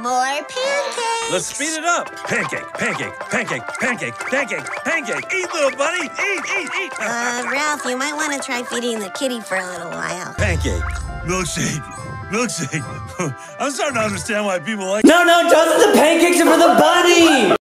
More pancakes. Let's speed it up. Pancake, pancake, pancake, pancake, pancake, pancake. Eat, little buddy. Eat. Ralph, you might want to try feeding the kitty for a little while. Pancake. Milkshake. I'm starting to understand why people like... No, Justin, the pancakes are for the bunny!